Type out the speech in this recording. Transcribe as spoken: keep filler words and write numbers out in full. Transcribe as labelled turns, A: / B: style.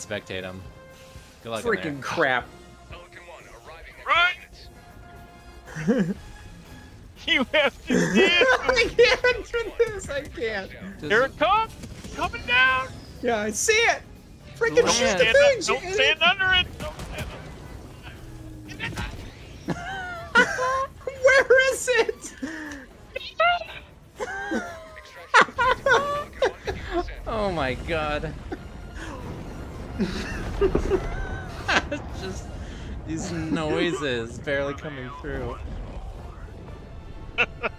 A: spectate him. Good luck.
B: Freaking crap.
C: Run! You have to see it!
B: I can't do this. I can't.
A: Just,
C: Here it comes! It's coming down!
B: Yeah, I see it. Freaking
A: Don't
B: shoot the
C: Stand,
B: things.
C: up, don't
B: you
C: stand
B: idiot.
C: under it! Don't stand under it!
B: Where is it?
A: oh my god. It's just these noises barely coming through.